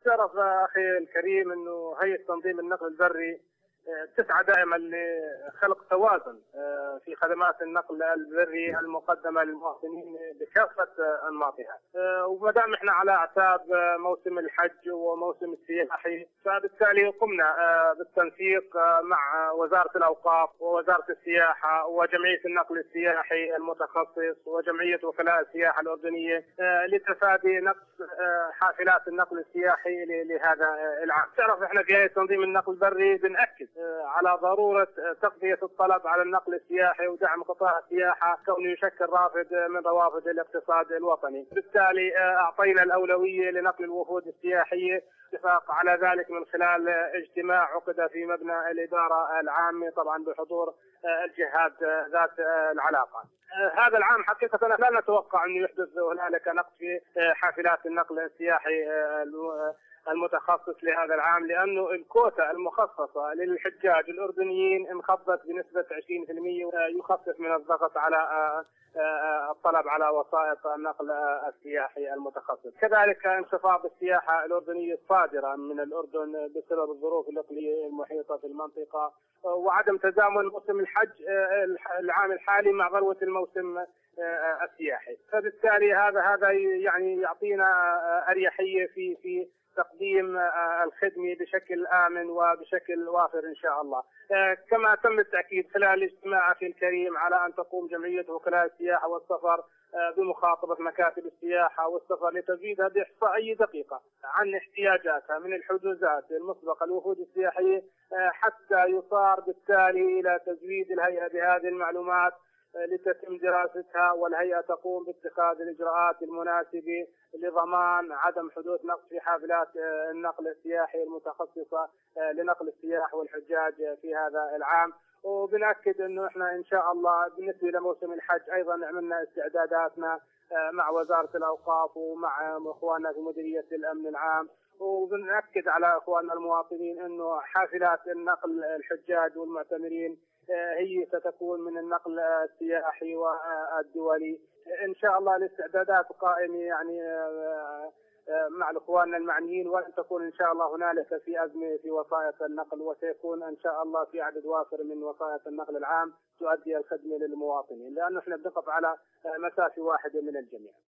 تعرف أخي الكريم أنه هيئة تنظيم النقل البري تسعى دائما لخلق توازن في خدمات النقل البري المقدمه للمواطنين بكافه انماطها، وما دام احنا على اعتاب موسم الحج وموسم السياحي، فبالتالي قمنا بالتنسيق مع وزاره الاوقاف ووزاره السياحه وجمعيه النقل السياحي المتخصص وجمعيه وكلاء السياحه الاردنيه لتفادي نقص حافلات النقل السياحي لهذا العام. تعرف احنا في هيئه تنظيم النقل البري بنأكد على ضرورة تغطية الطلب على النقل السياحي ودعم قطاع السياحة كونه يشكل رافد من روافد الاقتصاد الوطني. بالتالي أعطينا الأولوية لنقل الوفود السياحية، اتفاق على ذلك من خلال اجتماع عقد في مبنى الإدارة العامة طبعا بحضور الجهات ذات العلاقة. هذا العام حقيقة لا نتوقع أن يحدث هنالك نقص في حافلات النقل السياحي المتخصص لهذا العام، لأنه الكوتا المخصصة للحجاج الأردنيين انخفضت بنسبة 20%، ويخفف من الضغط على الطلب على وسائط النقل السياحي المتخصص. كذلك انخفاض السياحة الأردنية الصادرة من الأردن بسبب الظروف الإقليمية المحيطة في المنطقة، وعدم تزامن موسم الحج العام الحالي مع ذروة الموسم السياحي. فبالتالي هذا يعني يعطينا أريحية في تقديم الخدمة بشكل آمن وبشكل وافر إن شاء الله. كما تم التأكيد خلال الاجتماع أخي الكريم على أن تقوم جمعية وكلاء السياحة والسفر بمخاطبة مكاتب السياحة والسفر لتزويدها بإحصائية دقيقة عن احتياجاتها من الحجوزات المسبقة للوفود السياحية، حتى يصار بالتالي إلى تزويد الهيئة بهذه المعلومات لتتم دراستها، والهيئة تقوم باتخاذ الإجراءات المناسبة لضمان عدم حدوث نقص في حافلات النقل السياحي المتخصصة لنقل السياح والحجاج في هذا العام. وبنأكد أنه إحنا إن شاء الله بالنسبة لموسم الحج أيضا عملنا استعداداتنا مع وزارة الأوقاف ومع إخواننا في مديرية الأمن العام، وبنأكد على إخواننا المواطنين أنه حافلات النقل الحجاج والمعتمرين هي ستكون من النقل السياحي والدولي إن شاء الله. الاستعدادات قائمة يعني مع اخواننا المعنيين، ولن تكون ان شاء الله هنالك في ازمه في وسائط النقل، وسيكون ان شاء الله في عدد وافر من وسائط النقل العام تؤدي الخدمه للمواطنين، لانه احنا بنقف على مسافه واحده من الجميع.